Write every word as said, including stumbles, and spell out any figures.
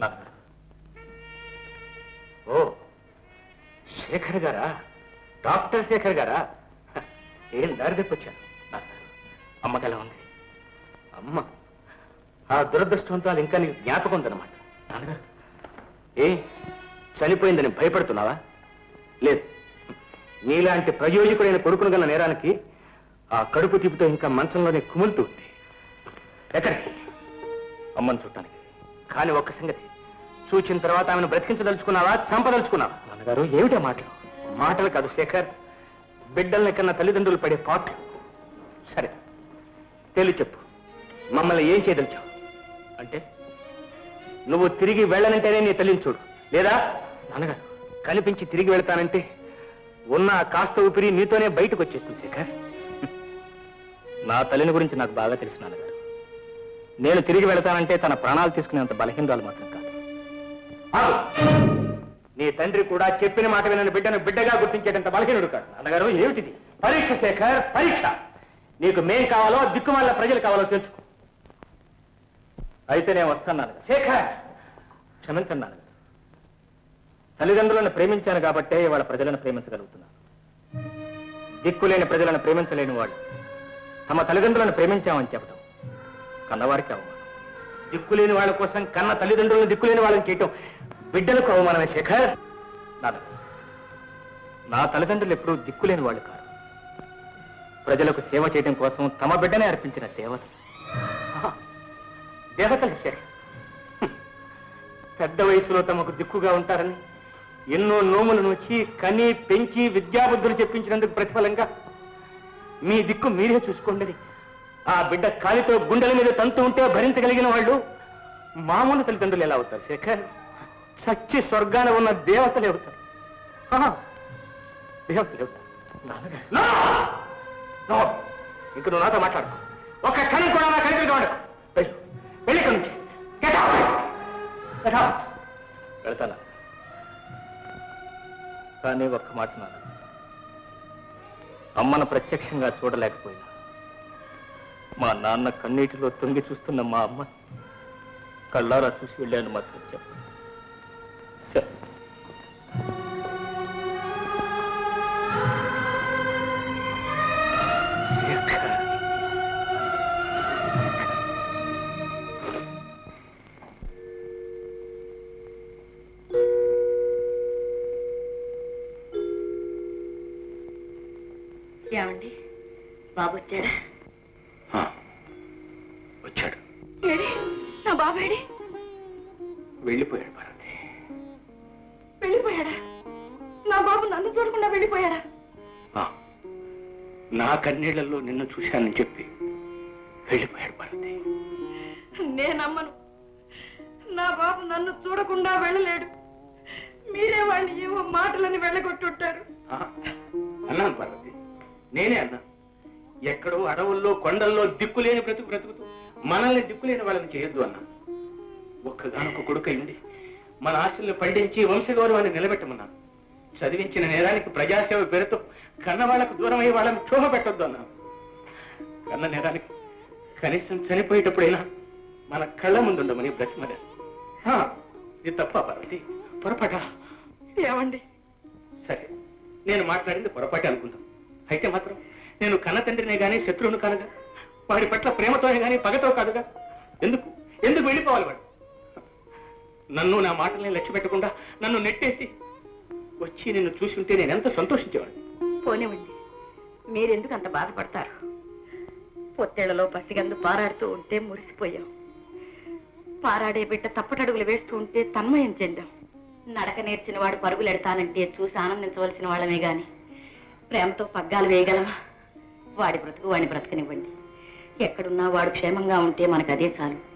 ఓ శేఖర్ గారా? డాక్టర్ శేఖర్ గారా? ఏం దారి తెప్పొచ్చాను. అమ్మకి ఎలా ఉంది? అమ్మ ఆ దురదృష్టవంతాలు ఇంకా నీకు జ్ఞాపకం ఉందన్నమాట. నాన్నగారు ఏ చనిపోయిందని భయపడుతున్నావా? లేదు, నీలాంటి ప్రయోజకుడైన కొడుకును గల నేరానికి ఆ కడుపు తీపితో ఇంకా మంచంలోనే కుములుతూ ఉంది. ఎక్కడికి? అమ్మని చూడటానికి. కానీ ఒక్క సంగతి, చూచిన తర్వాత ఆమెను బ్రతికించదలుచుకున్నావా, చంపదలుచుకున్నావా? నాన్నగారు ఏమిటా మాటలు? మాటలు కాదు శేఖర్, బిడ్డల్ని కన్నా తల్లిదండ్రులు పడే పాటలు. సరే తెలి చెప్పు, మమ్మల్ని ఏం చేయదలిచావు? అంటే నువ్వు తిరిగి వెళ్ళనంటేనే నీ తల్లిని చూడు, లేదా? నాన్నగారు కనిపించి తిరిగి వెళ్తానంటే ఉన్న కాస్త ఊపిరి నీతోనే బయటకు వచ్చేస్తుంది శేఖర్. నా తల్లిని గురించి నాకు బాగా తెలుసు నాన్నగారు. నేను తిరిగి వెళతానంటే తన ప్రాణాలు తీసుకునేంత బలహీనరాలు మాత్రం కాదు. నీ తండ్రి కూడా చెప్పిన మాట వినని బిడ్డను బిడ్డగా గుర్తించేటంత బలహీనుడు కాదు. నాన్నగారు ఏమిటిది? పరీక్ష శేఖర్, పరీక్ష. నీకు మేం కావాలో దిక్కుమాల ప్రజలు కావాలో తెలుసుకో. అయితే నేను వస్తాను నాన్నగారు. శేఖర్ క్షమించండి నాన్నగారు, తల్లిదండ్రులను ప్రేమించాను కాబట్టే వాళ్ళ ప్రజలను ప్రేమించగలుగుతున్నాను. దిక్కులేని ప్రజలను ప్రేమించలేని వాళ్ళు తమ తల్లిదండ్రులను ప్రేమించామని చెప్పడం కన్నవారికి అవమానం. దిక్కులేని వాళ్ళ కోసం కన్న తల్లిదండ్రులను దిక్కులేని వాళ్ళని చేయటం బిడ్డలకు అవమానమే శేఖర్. నాన్నగారు నా తల్లిదండ్రులు ఎప్పుడూ దిక్కులేని వాళ్ళు కాదు. ప్రజలకు సేవ చేయడం కోసం తమ బిడ్డనే అర్పించిన దేవతలు. దేవతలు శేఖర్. పెద్ద వయసులో తమకు దిక్కుగా ఉంటారని ఎన్నో నోములు నొచ్చి కని పెంచి విద్యాబుద్ధులు చెప్పించినందుకు ప్రతిఫలంగా మీ దిక్కు మీరే చూసుకోండి. ఆ బిడ్డ కాలితో గుండెల మీద తంతు ఉంటే భరించగలిగిన వాళ్ళు మామూలు తల్లిదండ్రులు ఎలా అవుతారు శేఖర్? సచ్చి స్వర్గాన ఉన్న దేవతలే అవుతారు. దేవతలే అవుతారు. ఇంక నువ్వు నాతో మాట్లాడు. ఒక క్షణం కూడా నా కలిపి వాడు వెళ్ళి నుంచి వెళ్తానా? కానీ ఒక్క మాట నాన్న, అమ్మను ప్రత్యక్షంగా చూడలేకపోయినా మా నాన్న కన్నీటిలో తొంగి చూస్తున్న మా అమ్మ కళ్ళారా చూసి వెళ్ళాను మాత్రం చెప్పు. సరే ఏమండి, బాబు వచ్చాడా? వచ్చాడు. నా బాబేడి? వెళ్ళిపోయాడు భారతి. వెళ్ళిపోయాడా? నా బాబు నన్ను చూడకుండా వెళ్ళిపోయాడా? నా కన్నీళ్లలో నిన్ను చూశానని చెప్పి వెళ్ళిపోయాడు భారతి. నేనమ్మను. నా బాబు నన్ను చూడకుండా వెళ్ళలేడు. మీరే వాళ్ళు ఏవో మాటలని వెళ్ళగొట్టుంటారు. అన్నాను భారతి, నేనే అన్నా. ఎక్కడో అడవుల్లో కొండల్లో దిక్కులేని బ్రతుకు బ్రతుకుతూ మనల్ని దిక్కులేని వాళ్ళని చేయొద్దు అన్నా. ఒక్కగానొక్క కొడుకు అయింది మన ఆశల్ని పండించి వంశగౌరవాన్ని నిలబెట్టమన్నాను. చదివించిన నేరానికి ప్రజాసేవ పేరుతో కన్నవాళ్లకు దూరం అయ్యి వాళ్ళని క్షోభ పెట్టొద్దు అన్నాను. కన్న నేరానికి కనీసం చనిపోయేటప్పుడైనా మన కళ్ళ ముందుండమని బ్రతిమలే. ఇది తప్ప పార్వతి, పొరపాట? ఏమండి, సరే నేను మాట్లాడింది పొరపాటే అనుకుందాం. అయితే మాత్రం నేను కన్న తండ్రినే గానీ శత్రువును కానుగా, వాడి పట్ల ప్రేమతోనే గానీ పగతో కాదుగా. ఎందుకు ఎందుకు వెళ్ళిపోవాలి వాడు? నన్ను నా మాటల్ని లక్ష్య పెట్టకుండా నన్ను నెట్టేసి వచ్చి నిన్ను చూసి ఉంటే నేను ఎంత సంతోషించేవాడు. పోనివ్వండి, మీరెందుకు అంత బాధపడతారు? పొత్తేళ్లలో పసిగందు పారాడుతూ ఉంటే మురిసిపోయాం. పారాడే బిడ్డ తప్పటడుగులు వేస్తూ ఉంటే తన్మయం చెందాం. నడక నేర్చిన వాడు పరుగులెడతానంటే చూసి ఆనందించవలసిన వాళ్ళమే గాని ప్రేమతో పగ్గాలు వేయగలమా? వాడి బ్రతుకు వాడిని బ్రతకనివ్వండి. ఎక్కడున్నా వాడు క్షేమంగా ఉంటే మనకు అదే చాలు.